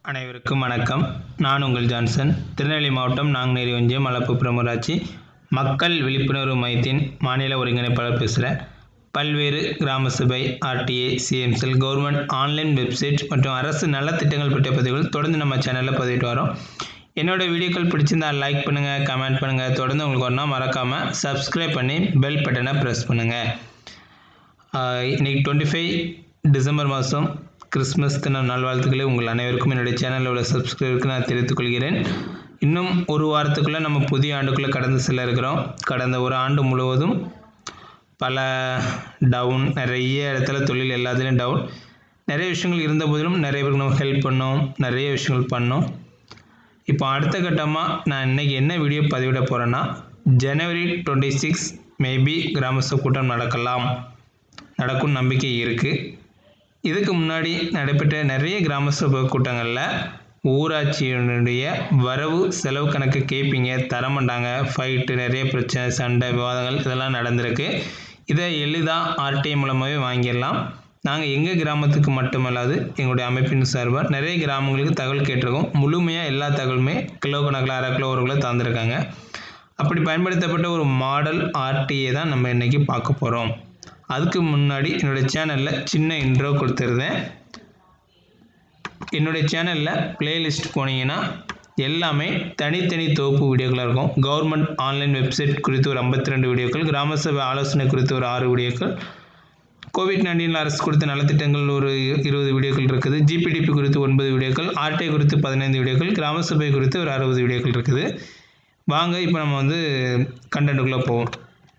அனைவருக்கும் வணக்கம். நான் உங்கள் ஜான்சன். திருநெல்வேலி மாவட்டம் நாங்குநேரி ஒன்றியம் மலப்புப்புறம் ஊராட்சி மக்கள் விழிப்புணர்வு மையத்தின் மாநில ஒருங்கிணைப்பாளர் பேசுகிறேன். பல்வேறு கிராம சபை, RTA, CM cell, government online website மற்றும் அரசு நலத்திட்டங்கள் பற்றிய பதிவுகள் தொடர்ந்து நம்ம சேனலில் பதிவிட்டு வரோம். என்னோடய வீடியோக்கள் பிடிச்சிருந்தா லைக் பண்ணுங்கள், கமெண்ட் பண்ணுங்கள். தொடர்ந்து உங்களுக்கு ஒன்றா மறக்காமல் சப்ஸ்கிரைப் பண்ணி பெல் பட்டனை ப்ரெஸ் பண்ணுங்கள். இன்றைக்கி 25 டிசம்பர் மாதம் கிறிஸ்மஸ் தின நல்வாழ்த்துக்களை உங்கள் அனைவருக்கும் என்னுடைய சேனலில் உள்ள சப்ஸ்கிரைபருக்கு நான் தெரிவித்துக் கொள்கிறேன். இன்னும் ஒரு வாரத்துக்குள்ளே நம்ம புதிய ஆண்டுக்குள்ளே கடந்து செல்ல இருக்கிறோம். கடந்த ஒரு ஆண்டு முழுவதும் பல டவுன், நிறைய இடத்துல தொழில் எல்லாத்துலேயும் டவுன், நிறைய விஷயங்கள் இருந்த போதிலும் நிறைய பேருக்கு நம்ம ஹெல்ப் பண்ணோம், நிறைய விஷயங்கள் பண்ணோம். இப்போ அடுத்த கட்டமாக நான் இன்றைக்கி என்ன வீடியோ பதிவிட போகிறேன்னா, ஜனவரி 26 மேபி கிராம சபை கூட்டம் நடக்கும் நம்பிக்கை இருக்குது. இதுக்கு முன்னாடி நடைபெற்ற நிறைய கிராம சபை கூட்டங்களில் ஊராட்சியினுடைய வரவு செலவு கணக்கு கேட்பீங்க, தரமாட்டாங்க, ஃபைட்டு, நிறைய பிரச்சனை, சண்டை, விவாதங்கள் இதெல்லாம் நடந்திருக்கு. இதை எளிதாக ஆர்டிஐ மூலமாகவே வாங்கிடலாம். நாங்கள் எங்கள் கிராமத்துக்கு மட்டுமல்லாது எங்களுடைய அமைப்பின் சார்பாக நிறைய கிராமங்களுக்கு தகவல் கேட்டிருக்கோம். முழுமையாக எல்லா தகவலுமே கிலோ கணக்கில், அரை கிலோ, 1 கிலோ தந்துருக்காங்க. அப்படி பயன்படுத்தப்பட்ட ஒரு மாடல் ஆர்டிஏ தான் நம்ம இன்றைக்கி பார்க்க போகிறோம். அதுக்கு முன்னாடி என்னுடைய சேனலில் சின்ன இன்ட்ரோ கொடுத்துருந்தேன். என்னுடைய சேனலில் பிளேலிஸ்ட் போனீங்கன்னா எல்லாமே தனித்தனி தொகுப்பு வீடியோக்களாக இருக்கும். கவர்மெண்ட் ஆன்லைன் வெப்சைட் குறித்து ஒரு 52 வீடியோக்கள், கிராம சபை ஆலோசனை குறித்து ஒரு 6 வீடியோக்கள், கோவிட்-19 அரசு கொடுத்த நலத்திட்டங்கள் ஒரு 20 வீடியோக்கள் இருக்குது, ஜிபிடிபி குறித்து 9 வீடியோக்கள், ஆர்டிஐ குறித்து 15 வீடியோக்கள், கிராம சபை குறித்து ஒரு 60 வீடியோக்கள் இருக்குது. வாங்க இப்போ நம்ம கண்டென்ட்டுக்குள்ளே போவோம்.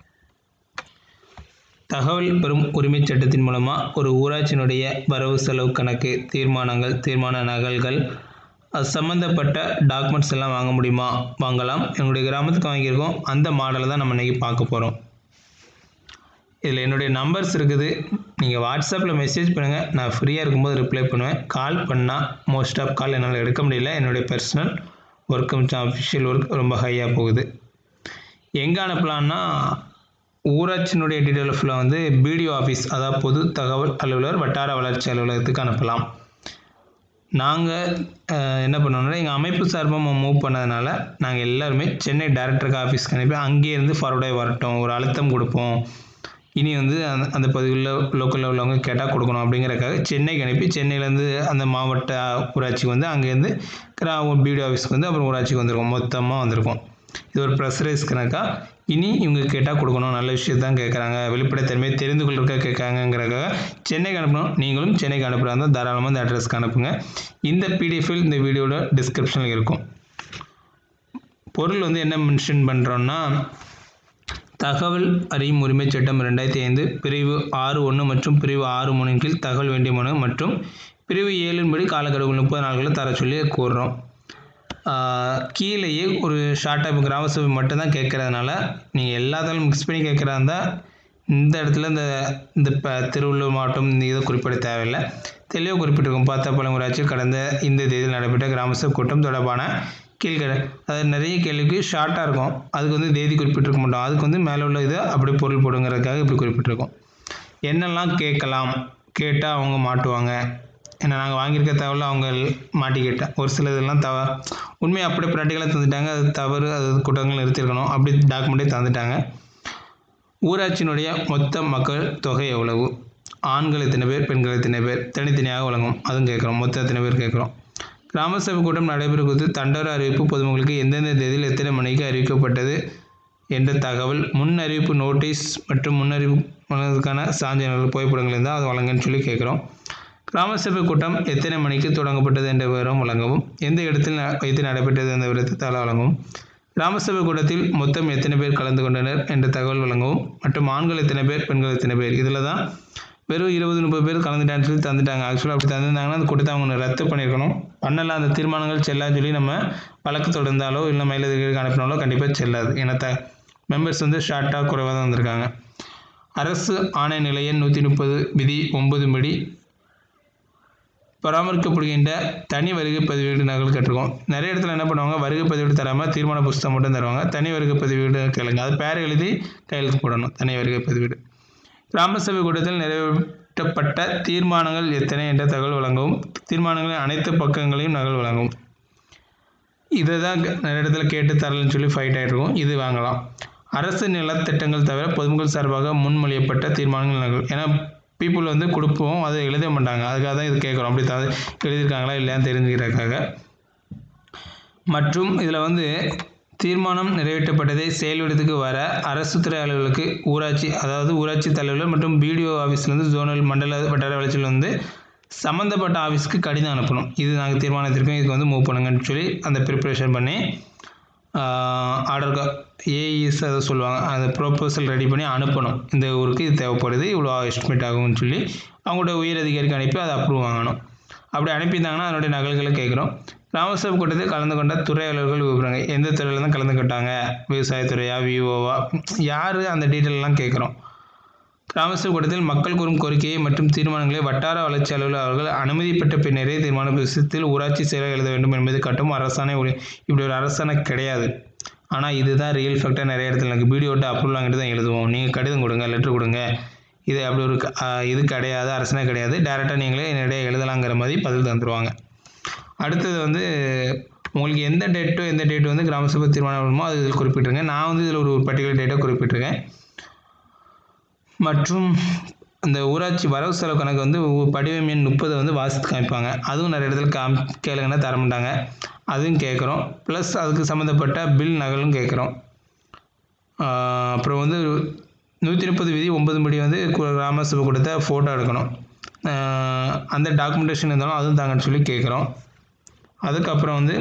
தகவல் பெறும் உரிமை சட்டத்தின் மூலமாக ஒரு ஊராட்சியினுடைய வரவு செலவு கணக்கு, தீர்மானங்கள், தீர்மான நகல்கள், அது சம்மந்தப்பட்ட டாக்குமெண்ட்ஸ் எல்லாம் வாங்க முடியுமா? வாங்கலாம். எங்களுடைய கிராமத்துக்கு வாங்கியிருக்கோம். அந்த மாடலை தான் நம்ம இன்றைக்கி பார்க்க போகிறோம். இதில் என்னுடைய நம்பர்ஸ் இருக்குது. நீங்கள் வாட்ஸ்அப்பில் மெசேஜ் பண்ணுங்கள், நான் ஃப்ரீயாக இருக்கும்போது ரிப்ளை பண்ணுவேன். கால் பண்ணால் மோஸ்ட் ஆஃப் கால் என்னால் எடுக்க முடியல. என்னுடைய பர்சனல் ஒர்க் கொஞ்சம் அஃபிஷியல் ஒர்க் ரொம்ப ஹையாக போகுது. எங்கே அனுப்பலான்னா, ஊராட்சியினுடைய டீட்டெயில் ஃபுல்லாக பிடிஓ ஆஃபீஸ், அதாவது பொது தகவல் அலுவலர், வட்டார வளர்ச்சி அலுவலகத்துக்கு அனுப்பலாம். நாங்கள் என்ன பண்ணோம்னா, எங்கள் அமைப்பு சார்பாக மூவ் பண்ணதுனால நாங்கள் எல்லாருமே சென்னை டைரக்டருக்கு ஆஃபீஸ்க்கு அனுப்பி அங்கேருந்து ஃபார்வர்டாக வரட்டும், ஒரு அழுத்தம் கொடுப்போம். இனி அந்த பகுதியில் லோக்கலில் உள்ளவங்க கேட்டால் கொடுக்கணும் அப்படிங்கிறக்காக சென்னைக்கு அனுப்பி, சென்னையிலேருந்து அந்த மாவட்ட ஊராட்சிக்கு அங்கேருந்து பிடிஓ ஆஃபீஸ்க்கு அப்புறம் ஊராட்சிக்கு வந்திருக்கோம். மொத்தமாக வந்திருக்கோம். இது ஒரு ப்ரெஷரைஸ் கணக்காக. இனி இவங்க கேட்டால் கொடுக்கணும், நல்ல விஷயத்தான் கேட்குறாங்க, வெளிப்படைத்தன்மையை தெரிந்து கொள்ளுறக்க கேட்காங்கிறக்காக சென்னைக்கு அனுப்பணும். நீங்களும் சென்னைக்கு அனுப்புகிறாங்க தாராளமாக இந்த அட்ரஸ்க்கு அனுப்புங்க. இந்த பிடிஎஃபில் இந்த வீடியோட டிஸ்கிரிப்ஷனில் இருக்கும். பொருள் என்ன மென்ஷன் பண்ணுறோன்னா, தகவல் அறியும் உரிமை சட்டம் 2005 பிரிவு 6(1) மற்றும் பிரிவு 6(3) கீழ் தகவல் வேண்டிய மனு மற்றும் பிரிவு 7 படி காலக்கெடு 30 நாட்களில் தர சொல்லி கூறுறோம். கீழேயே ஒரு ஷார்ட்டாக இப்போ கிராம சபை மட்டும்தான் கேட்குறதுனால நீங்கள் எல்லாத்தாலும் மிக்ஸ் பண்ணி கேட்குறதா இருந்தால் இந்த இடத்துல இந்த திருவள்ளூர் மாவட்டம் இதை குறிப்பிட தேவையில்லை. தெளிவாக குறிப்பிட்டிருக்கும். பாத்தாபாளையம் ஊராட்சி கடந்த இந்த தேதியில் நடைபெற்ற கிராம சபை கூட்டம் தொடர்பான கீழ்கடை, அதாவது நிறைய கேள்விக்கு ஷார்ட்டாக இருக்கும். அதுக்கு தேதி குறிப்பிட்டிருக்க மாட்டோம். அதுக்கு மேலே உள்ள இதை அப்படி பொருள் போடுங்கிறதுக்காக இப்படி குறிப்பிட்டிருக்கோம். என்னெல்லாம் கேட்கலாம், கேட்டால் அவங்க மாட்டுவாங்க. ஏன்னா நாங்கள் வாங்கியிருக்க தகவல் அவங்க மாட்டிக்கிட்டேன். ஒரு சில இதெல்லாம் உண்மையை அப்படியே ப்ராக்டிக்கலாக தந்துட்டாங்க. அது தவறு, அது கூட்டங்கள் நிறுத்திருக்கணும், அப்படி டாக்குமெண்ட்டே தந்துட்டாங்க. ஊராட்சியினுடைய மொத்த மக்கள் தொகை எவ்வளவு, ஆண்கள் எத்தனை பேர், பெண்கள் எத்தனை பேர், தனித்தனியாக வழங்கும், அதுவும் கேட்குறோம். மொத்தம் எத்தனை பேர் கேட்குறோம். கிராம சபை கூட்டம் நடைபெறும் குறித்து தண்டோர அறிவிப்பு பொதுமக்களுக்கு எந்தெந்த தேதியில் எத்தனை மணிக்கு அறிவிக்கப்பட்டது என்ற தகவல், முன் அறிவிப்பு நோட்டீஸ் மற்றும் முன்னறிவிப்புக்கான சான்றிதழ்கள், புகைப்படங்கள் இருந்தால் அது வழங்கன்னு சொல்லி கேட்குறோம். கிராம சபை கூட்டம் எத்தனை மணிக்கு தொடங்கப்பட்டது என்ற விவரம் வழங்கவும், எந்த இடத்தில் வைத்து நடைபெற்றது என்ற விவரத்தை வழங்கவும், கிராம சபை கூட்டத்தில் மொத்தம் எத்தனை பேர் கலந்து கொண்டனர் என்ற தகவல் வழங்கவும், மற்றும் ஆண்கள் எத்தனை பேர், பெண்கள் எத்தனை பேர். இதில் தான் வெறும் 20-30 பேர் கலந்துட்டான்னு சொல்லி தந்துட்டாங்க. ஆக்சுவலாக அப்படி தந்துருந்தாங்கன்னா அந்த கூட்டத்தை அவங்க ரத்து பண்ணியிருக்கணும். பண்ணலாம். அந்த தீர்மானங்கள் செல்லான்னு சொல்லி நம்ம வழக்கு தொடர்ந்தாலோ இல்லை மேலதிகாரிகளுக்கு அனுப்பினாலோ கண்டிப்பாக செல்லாது. ஏன்னா மெம்பர்ஸ் ஷார்ட்டாக குறைவாக தான் வந்திருக்காங்க. அரசு ஆணை நிலை எண் 130 விதி 9 படி பராமரிக்கப்படுகின்ற தனி வருகை பதிவேடு நகல் கேட்டிருக்கோம். நிறைய இடத்துல என்ன பண்ணுவாங்க, வருகை பதிவேடு தராமல் தீர்மான புஸ்தகம் மட்டும் தருவாங்க. தனி வருகை பதிவேடு கேளுங்க, அது பேர் எழுதி கையெழுத்து போடணும். தனி வருகை பதிவேடு. கிராம சபை கூட்டத்தில் நிறைவேற்றப்பட்ட தீர்மானங்கள் எத்தனை என்ற தகவல் வழங்கவும். தீர்மானங்களின் அனைத்து பக்கங்களையும் நகல் வழங்கவும். இதை தான் நிறைய இடத்துல கேட்டு தரலன்னு சொல்லி ஃபைட் ஆகிட்டு இருக்கும். இது வாங்கலாம். அரசு நலத்திட்டங்கள் தவிர பொதுமக்கள் சார்பாக முன்மொழியப்பட்ட தீர்மானங்கள் நகல். ஏன்னா பீப்புள் வந்து கொடுப்போம், அதை எழுத மாட்டாங்க. அதுக்காக தான் இது கேட்குறோம். அப்படி எழுதியிருக்காங்களா இல்லையான்னு தெரிஞ்சுக்கிறதுக்காக. மற்றும் இதில் வந்து தீர்மானம் நிறைவேற்றப்பட்டதை செயல்படுத்துக்கு வர அரசு துறை அலுவலர்களுக்கு ஊராட்சி, அதாவது ஊராட்சி தலைவர்கள் மற்றும் பிடிஓ ஆஃபீஸ்லேருந்து ஜோனல் மண்டல வட்டார வளர்ச்சியில் வந்து சம்மந்தப்பட்ட ஆஃபீஸ்க்கு கடிதம் அனுப்பணும். இது நாங்கள் தீர்மானத்திற்கும் இதுக்கு வந்து மூவ் பண்ணுங்கன்னு சொல்லி அந்த ப்ரிப்ரேஷன் பண்ணி ஆர்டர் ஏஇஎஸ் அதை சொல்லுவாங்க, அந்த ப்ரொப்போசல் ரெடி பண்ணி அனுப்பணும். இந்த ஊருக்கு இது தேவைப்படுது, இவ்வளோ எஸ்டிமேட் ஆகும்னு சொல்லி அவங்களோட உயர் அதிகாரிக்கு அனுப்பி அதை அப்ரூவ் வாங்கணும். அப்படி அனுப்பியிருந்தாங்கன்னா அதனுடைய நகல்களை கேட்குறோம். கிராம சபை கூட்டத்தில் கலந்து கொண்ட துறை அலுவலர்கள் விவரங்க, எந்த துறையில் தான் கலந்துக்கிட்டாங்க, விவசாயத்துறையா விஓவா, யார், அந்த டீட்டெயிலெலாம் கேட்குறோம். கிராம சபை கூட்டத்தில் மக்கள் கூறும் கோரிக்கையை மற்றும் தீர்மானங்களை வட்டார வளர்ச்சி அலுவலர் அவர்கள் அனுமதி பெற்ற பின்னரே தீர்மான விஷயத்தில் ஊராட்சி செயலர் எழுத வேண்டும் என்பது கட்டும் அரசாணை. இப்படி ஒரு அரசாணை கிடையாது. ஆனால் இதுதான் ரியல் ஃபேக்டாக நிறைய இடத்துல எனக்கு பிடிஓட்ட அப்ரூவல் வாங்கிட்டு தான் எழுதுவோம். நீங்கள் கடிதம் கொடுங்க, லெட்ரு கொடுங்க, இது அப்படி ஒரு இது கிடையாது, அரசாணை கிடையாது, டேரெக்டாக நீங்களே என்னிடையே எழுதலாங்கிற மாதிரி பதில் தந்துடுவாங்க. அடுத்தது வந்து உங்களுக்கு எந்த டேட்டு வந்து கிராம சபை தீர்மானம் வருமோ அது இதில் குறிப்பிட்டிருங்க. நான் வந்து இதில் ஒரு பர்டிகுலர் டேட்டை குறிப்பிட்டிருக்கேன். மற்றும் இந்த ஊராட்சி வரவு செலவு கணக்கு வந்து படிவம் எண் 30 வந்து வாசித்து காமிப்பாங்க. அதுவும் நிறைய இடத்துல கேளுங்கன்னா தர மாட்டாங்க, அதுவும் கேட்குறோம். ப்ளஸ் அதுக்கு சம்மந்தப்பட்ட பில் நகலும் கேட்குறோம். அப்புறம் வந்து 130 விதி 9 படி வந்து கிராம சபை கொடுத்த ஃபோட்டோ எடுக்கணும். அந்த டாக்குமெண்டேஷன் இருந்தாலும் அதுவும் தாங்கன்னு சொல்லி கேட்குறோம். அதுக்கப்புறம் வந்து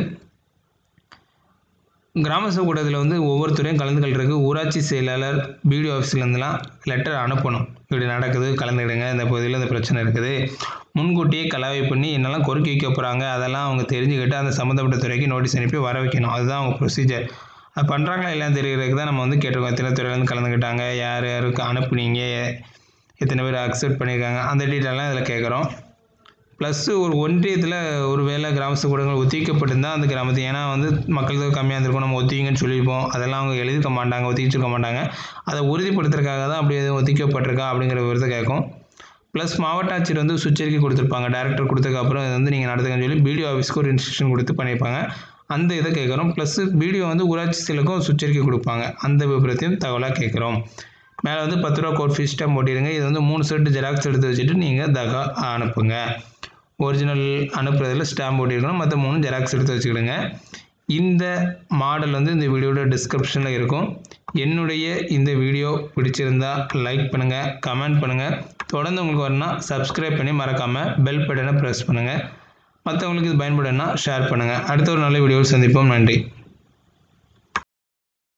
கிராம சபை கூட்டத்தில் வந்து ஒவ்வொருத்தரையும் கலந்துக்கிறதுக்கு ஊராட்சி செயலாளர் பிடிஓ ஆஃபீஸ்லேருந்துலாம் லெட்டர் அனுப்பணும். இப்படி நடக்குது, கலந்துக்கிடுங்க, இந்த பகுதியில் இந்த பிரச்சனை இருக்குது, முன்கூட்டியே கலவை பண்ணி என்னெல்லாம் கோரிக்கை வைக்க போகிறாங்க அதெல்லாம் அவங்க தெரிஞ்சுக்கிட்டு அந்த சம்மந்தப்பட்ட துறைக்கு நோட்டீஸ் அனுப்பி வர வைக்கணும். அதுதான் அவங்க ப்ரொசீஜர். அது பண்ணுறாங்களா இல்லைன்னு தெரியறதுக்கு தான் நம்ம வந்து கேட்டிருக்கோம். எத்தனை துறையிலேருந்து கலந்துக்கிட்டாங்க, யார் யாருக்கு அனுப்புனீங்க, எத்தனை பேர் அக்செப்ட் பண்ணியிருக்காங்க, அந்த டீட்டெயிலாம் இதில் கேட்குறோம். ப்ளஸ் ஒரு ஒன்றியத்தில் ஒரு வேளை கிராம சபை கூட்டங்கள் ஒத்திக்கப்பட்டிருந்தால் அந்த கிராமத்தை, ஏன்னா வந்து மக்கள் தொகை கம்மியாக இருந்திருக்கும், நம்ம ஒத்திங்கன்னு சொல்லியிருப்போம், அதெல்லாம் அவங்க எழுதிக்க மாட்டாங்க, ஒத்திக்கிச்சிருக்க மாட்டாங்க. அதை உறுதிப்படுத்துறதுக்காக தான் அப்படி எதுவும் ஒத்திக்கப்பட்டிருக்கா அப்படிங்கிற விவரத்தை கேட்கும். ப்ளஸ் மாவட்ட ஆட்சியர் வந்து சுற்றறிக்கை கொடுத்துருப்பாங்க. டைரக்டர் கொடுத்ததுக்கப்புறம் இதை வந்து நீங்கள் நடத்துங்கன்னு சொல்லி பிடிஓ ஆஃபீஸ்க்கு ஒரு இன்ஸ்ட்ரக்ஷன் கொடுத்து பண்ணியிருப்பாங்க. அந்த இதை கேட்குறோம். ப்ளஸ் பிடிஓ வந்து ஊராட்சி செயலுக்கும் சுற்றறிக்கை கொடுப்பாங்க. அந்த விவரத்தையும் தகவலாக கேட்குறோம். மேலே வந்து 10 ரூபா கோட் ஃபீஸ் ஸ்டாம்ப் போட்டிடுங்க. இது வந்து 3 செட்டு ஜெராக்ஸ் எடுத்து வச்சுட்டு நீங்கள் அனுப்புங்க. ஒரிஜினல் அனுப்புறதில் ஸ்டாம்ப் போட்டிருக்கணும், மற்ற 3 ஜெராக்ஸ் எடுத்து வச்சுக்கிடுங்க. இந்த மாடல் வந்து இந்த வீடியோட டிஸ்கிரிப்ஷனில் இருக்கும். என்னுடைய இந்த வீடியோ பிடிச்சிருந்தா லைக் பண்ணுங்கள், கமெண்ட் பண்ணுங்கள். தொடர்ந்து உங்களுக்கு வரணும்னா சப்ஸ்கிரைப் பண்ணி மறக்காமல் பெல் பட்டனை ப்ரெஸ் பண்ணுங்கள். மற்றவங்களுக்கு இது பயன்படுன்னா ஷேர் பண்ணுங்கள். அடுத்த ஒரு நல்ல வீடியோவில் சந்திப்போம். நன்றி.